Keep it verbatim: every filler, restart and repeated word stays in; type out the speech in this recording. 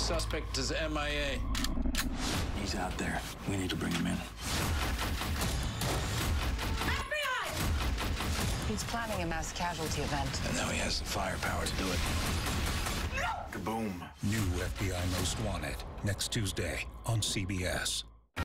Suspect is M I A. He's out there. We need to bring him in. He's planning a mass casualty event. And now he has the firepower to do it. No! Kaboom. New F B I Most Wanted, next Tuesday on C B S.